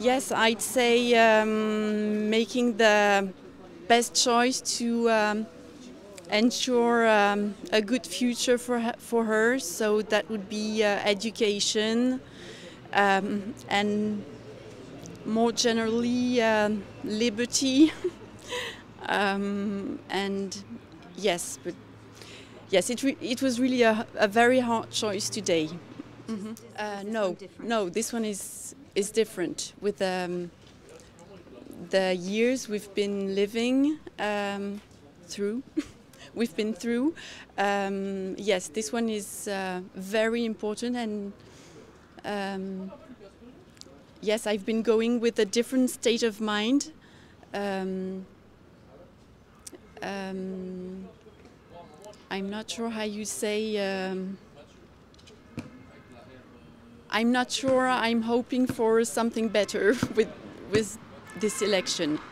Yes, I'd say making the best choice to ensure a good future for her. So that would be education and more generally liberty. And yes, but yes, it was really a very hard choice today. No, no, this one is different. With the years we've been living through, we've been through. Yes, this one is very important, and yes, I've been going with a different state of mind. I'm not sure how you say. I'm not sure. I'm hoping for something better with this election.